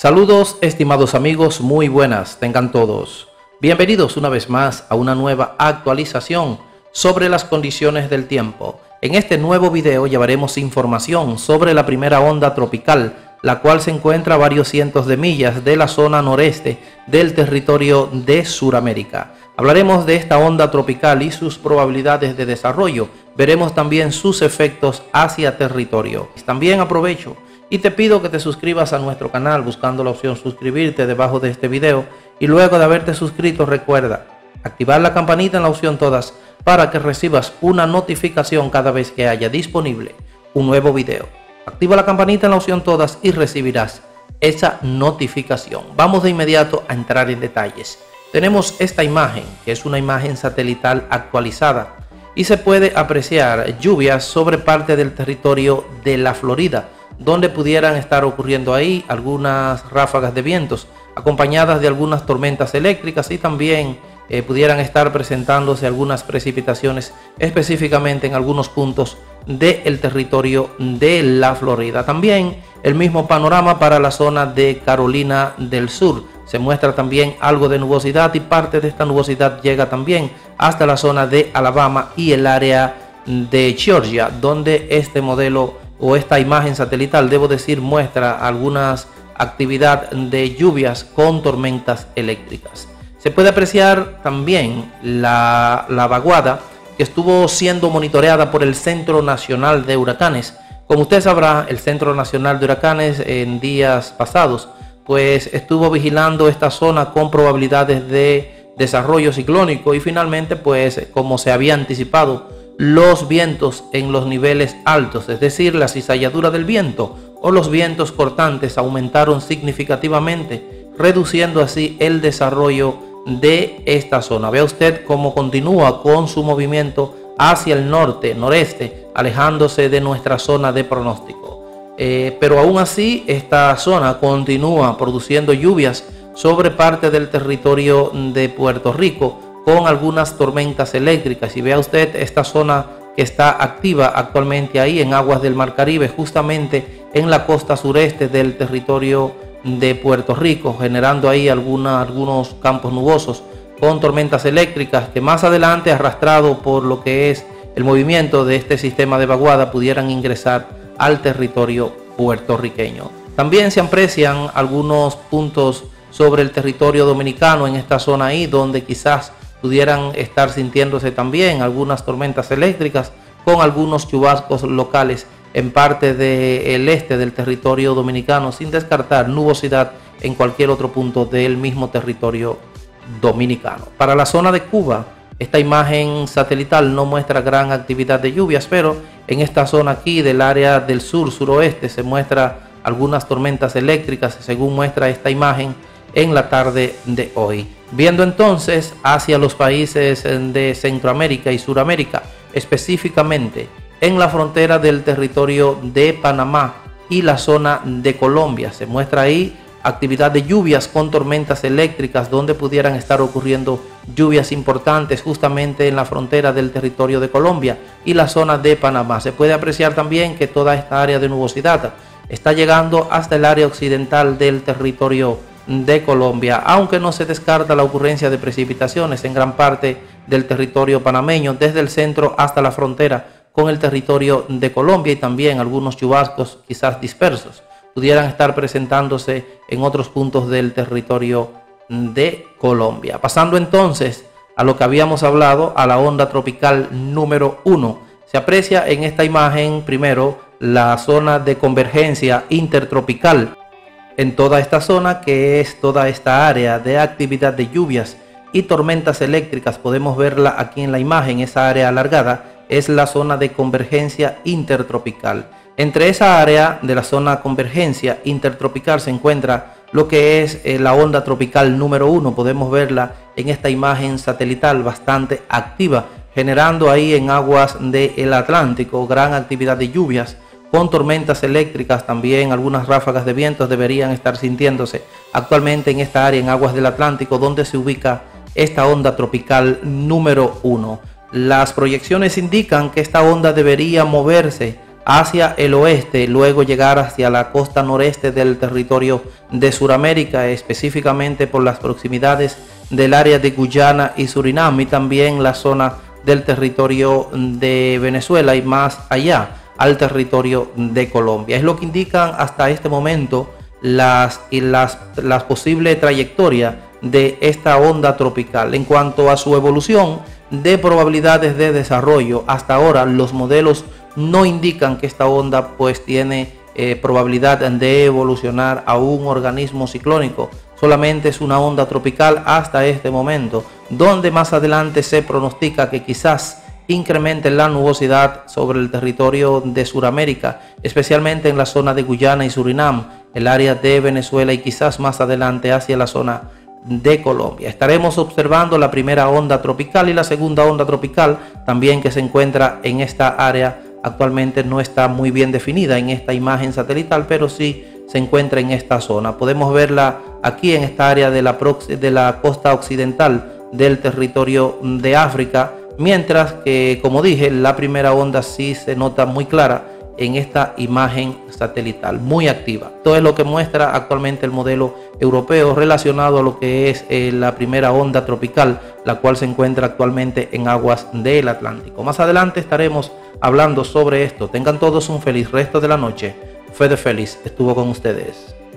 Saludos estimados amigos, muy buenas tengan todos. Bienvenidos una vez más a una nueva actualización sobre las condiciones del tiempo. En este nuevo video llevaremos información sobre la primera onda tropical, la cual se encuentra a varios cientos de millas de la zona noreste del territorio de Sudamérica. Hablaremos de esta onda tropical y sus probabilidades de desarrollo. Veremos también sus efectos hacia territorio. También aprovecho y te pido que te suscribas a nuestro canal buscando la opción suscribirte debajo de este video, y luego de haberte suscrito recuerda activar la campanita en la opción todas para que recibas una notificación cada vez que haya disponible un nuevo video. Activa la campanita en la opción todas y recibirás esa notificación. Vamos de inmediato a entrar en detalles. Tenemos esta imagen, que es una imagen satelital actualizada, y se puede apreciar lluvias sobre parte del territorio de la Florida, donde pudieran estar ocurriendo ahí algunas ráfagas de vientos acompañadas de algunas tormentas eléctricas, y también pudieran estar presentándose algunas precipitaciones específicamente en algunos puntos del territorio de la Florida. También el mismo panorama para la zona de Carolina del Sur. Se muestra también algo de nubosidad, y parte de esta nubosidad llega también hasta la zona de Alabama y el área de Georgia, donde este modelo o esta imagen satelital, debo decir, muestra algunas actividad de lluvias con tormentas eléctricas. Se puede apreciar también la vaguada que estuvo siendo monitoreada por el Centro Nacional de Huracanes. Como usted sabrá, el Centro Nacional de Huracanes en días pasados pues estuvo vigilando esta zona con probabilidades de desarrollo ciclónico, y finalmente, pues como se había anticipado, los vientos en los niveles altos, es decir, la cizalladura del viento o los vientos cortantes, aumentaron significativamente, reduciendo así el desarrollo de esta zona. Vea usted cómo continúa con su movimiento hacia el norte, noreste, alejándose de nuestra zona de pronóstico. Pero aún así, esta zona continúa produciendo lluvias sobre parte del territorio de Puerto Rico, con algunas tormentas eléctricas. Y vea usted esta zona que está activa actualmente ahí en aguas del Mar Caribe, justamente en la costa sureste del territorio de Puerto Rico, generando ahí algunos campos nubosos con tormentas eléctricas que más adelante, arrastrado por lo que es el movimiento de este sistema de vaguada, pudieran ingresar al territorio puertorriqueño. También se aprecian algunos puntos sobre el territorio dominicano en esta zona ahí, donde quizás pudieran estar sintiéndose también algunas tormentas eléctricas con algunos chubascos locales en parte del este del territorio dominicano, sin descartar nubosidad en cualquier otro punto del mismo territorio dominicano. Para la zona de Cuba, esta imagen satelital no muestra gran actividad de lluvias, pero en esta zona aquí del área del sur-suroeste se muestra algunas tormentas eléctricas, según muestra esta imagen en la tarde de hoy. Viendo entonces hacia los países de Centroamérica y Suramérica, específicamente en la frontera del territorio de Panamá y la zona de Colombia, se muestra ahí actividad de lluvias con tormentas eléctricas, donde pudieran estar ocurriendo lluvias importantes justamente en la frontera del territorio de Colombia y la zona de Panamá. Se puede apreciar también que toda esta área de nubosidad está llegando hasta el área occidental del territorio de Colombia, aunque no se descarta la ocurrencia de precipitaciones en gran parte del territorio panameño, desde el centro hasta la frontera con el territorio de Colombia, y también algunos chubascos quizás dispersos pudieran estar presentándose en otros puntos del territorio de Colombia. Pasando entonces a lo que habíamos hablado, a la onda tropical número 1. Se aprecia en esta imagen primero la zona de convergencia intertropical. En toda esta zona, que es toda esta área de actividad de lluvias y tormentas eléctricas, podemos verla aquí en la imagen, esa área alargada es la zona de convergencia intertropical. Entre esa área de la zona convergencia intertropical se encuentra lo que es la onda tropical número 1. Podemos verla en esta imagen satelital bastante activa, generando ahí en aguas del Atlántico gran actividad de lluvias con tormentas eléctricas. También algunas ráfagas de vientos deberían estar sintiéndose actualmente en esta área en aguas del Atlántico, donde se ubica esta onda tropical número 1. Las proyecciones indican que esta onda debería moverse hacia el oeste, luego llegar hacia la costa noreste del territorio de Sudamérica, específicamente por las proximidades del área de Guyana y Surinam, y también la zona del territorio de Venezuela y más allá al territorio de Colombia. Es lo que indican hasta este momento las posibles trayectorias de esta onda tropical. En cuanto a su evolución de probabilidades de desarrollo, hasta ahora los modelos no indican que esta onda pues tiene probabilidad de evolucionar a un organismo ciclónico. Solamente es una onda tropical hasta este momento, donde más adelante se pronostica que quizás incremente la nubosidad sobre el territorio de Sudamérica, especialmente en la zona de Guyana y Surinam, el área de Venezuela y quizás más adelante hacia la zona de Colombia. Estaremos observando la primera onda tropical y la segunda onda tropical también, que se encuentra en esta área. Actualmente no está muy bien definida en esta imagen satelital, pero sí se encuentra en esta zona. Podemos verla aquí en esta área de la costa occidental del territorio de África, mientras que, como dije, la primera onda sí se nota muy clara en esta imagen satelital, muy activa. Todo es lo que muestra actualmente el modelo europeo relacionado a lo que es la primera onda tropical, la cual se encuentra actualmente en aguas del Atlántico. Más adelante estaremos hablando sobre esto. Tengan todos un feliz resto de la noche. Fede Félix estuvo con ustedes.